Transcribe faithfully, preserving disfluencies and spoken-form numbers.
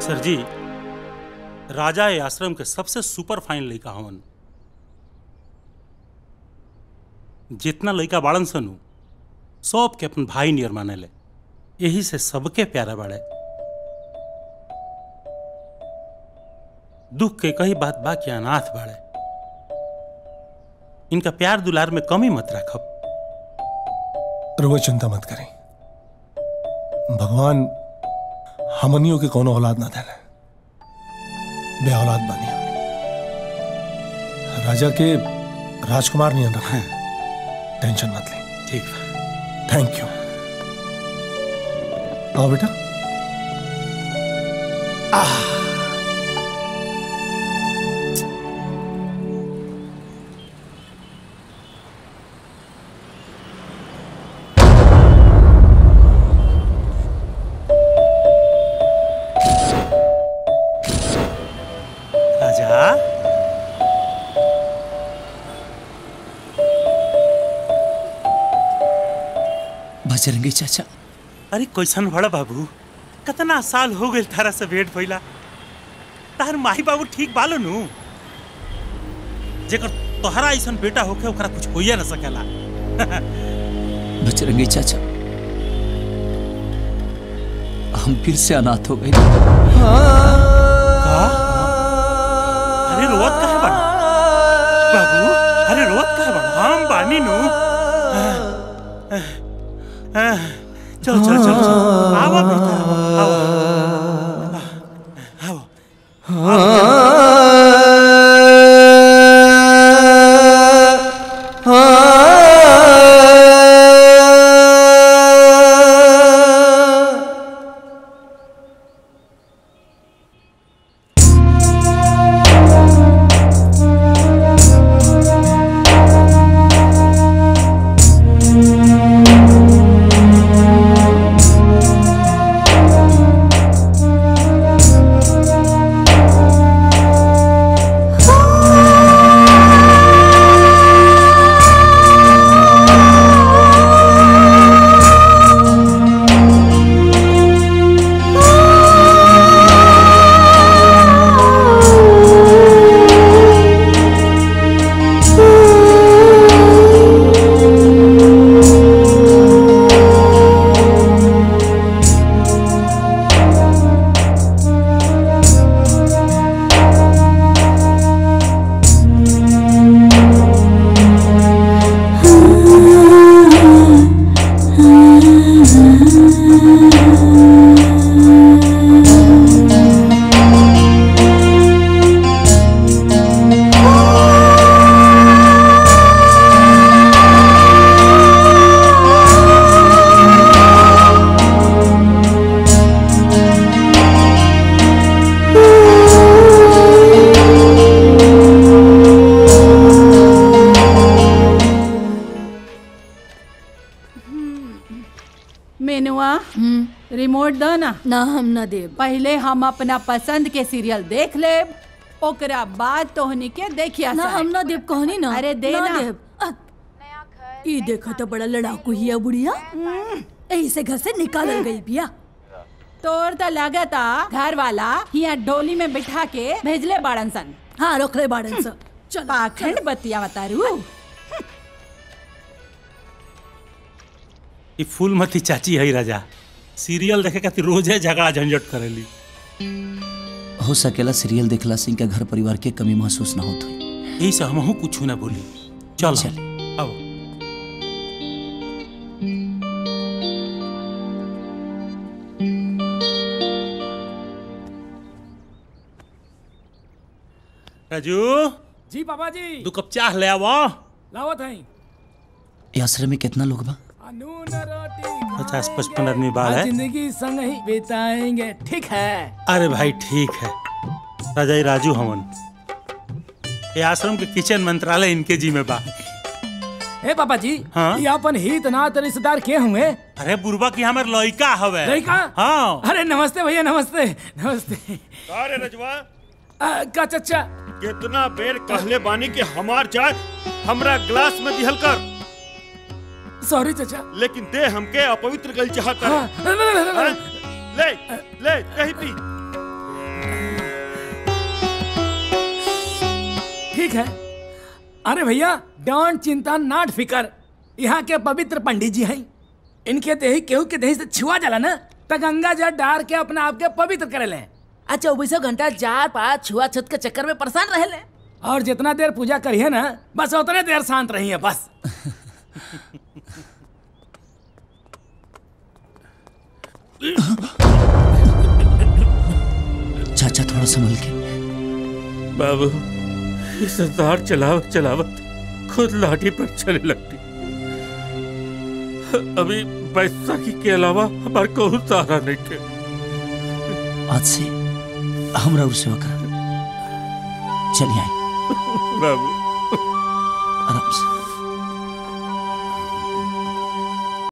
सर जी, राजा ए आश्रम के सबसे सुपर फाइन लड़का हवन। जितना लड़का बाड़न सनु सब के अपन भाई नियर माने ले, यही से सबके प्यारा बाड़े। दुख के कही बात बाकी अनाथ बाड़े। इनका प्यार दुलार में कमी मत रखब। रउआ चिंता मत करें, भगवान हमनियों के कोनो औलाद ना देले, बे औलाद बानी हमनी। राजा के राजकुमार नहीं रखा है, टेंशन मत ले। ठीक है, थैंक यू। आओ बेटा। आह बजरंगी चाचा। अरे कैसन बड़ा बाबू, कितना साल हो गए तारा से भेंट भइला। तार माही बाबू ठीक बालो नु? जेकर तोहरा ऐसन बेटा होके ओकरा कुछ होइए न सकेला। बजरंगी चाचा, हम फिर से अनाथ हो गए। का? अरे रोवत काहे बाड़ा बाबू? अरे रोवत काहे बाड़ा? हम बानी नु। चलो चलो चलो चलो, आओ बेटा, आओ आओ ना हम ना देव। पहले हम अपना पसंद के सीरियल देख ले, ओकरा बाद तोहनी के देखिया। ना हम ना देव कहनी ना। अरे दे ना ना देव। ई देखो तो बड़ा लड़ाकू हिया बुढ़िया, ऐसे घर से निकाल गई बिया। तोर तो लगता घर वाला हिया डोली में बिठा के भेजले बाड़न सन। हाँ रोकले बाड़न सन। चल पाखंड बतिया बतारू। ये फूलमती चाची है राजा, सीरियल देखे खातिर रोजे झगड़ा झंझट करेली। हो सकेला सीरियल देखला से इनका घर परिवार के कमी महसूस ना होत होई। यही से हमहू कुछ ना बोली। चल चल आओ। राजू जी पापा जी, दो कप चाह ले आवो। लावत हैं। ये आश्रम में कितना लोग बा? पचास पचपन आदमी बाल है। जिंदगी संग ही बिताएंगे, ठीक है? अरे भाई ठीक है। राजा ये राजू हमन, ये आश्रम के किचन मंत्रालय इनके जी में बा। ए पापा जी, हाँ? ये अपन हित नात रिश्तेदार के हुए? अरे बुरबा की हमार लड़का हवे। लड़का? हाँ। अरे नमस्ते भैया, नमस्ते नमस्ते। अरे रजवा, का चचा कितना बेर कहले बानी कि हमार चाय हमरा ग्लास में दिहल कर। सॉरी चचा, लेकिन दे हमके अपवित्र गल चाहता है। हाँ। ले ले कहीं पी। ठीक है। अरे भैया डोंट चिंता नॉट फिकर, यहाँ के पवित्र पंडित जी हैं। इनके देही केहू के देही से छुआ जाला ना तो गंगा जल डार के अपना आप के पवित्र करे लें। आ चौबीसों घंटा जार पार छुआ छत के चक्कर में परेशान रहे लें। और जितना देर पूजा करिए ना बस उतने देर शांत रहिए बस। चाचा थोड़ा संभल के। बाबू इस सरदार चलावत चलावत खुद लाठी पर चले लगती। अभी बैसाखी के अलावा हमारे को सहारा नहीं के। आज से हमरा और सेवा करा। चलिए आए बाबू।